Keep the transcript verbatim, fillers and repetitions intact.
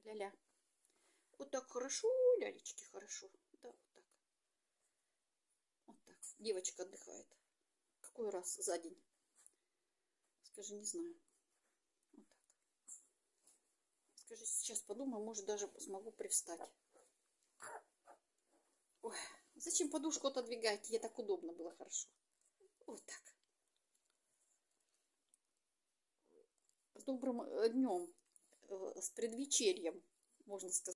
Ля-ля. Вот так хорошо, лялечки, хорошо. Да, вот так. Вот так. Девочка отдыхает. Какой раз за день? Скажи, не знаю. Вот так. Скажи, сейчас подумаю, может даже смогу привстать. Ой, зачем подушку отодвигать? Ей так удобно было, хорошо. Вот так. С добрым днем, с предвечерьем, можно сказать.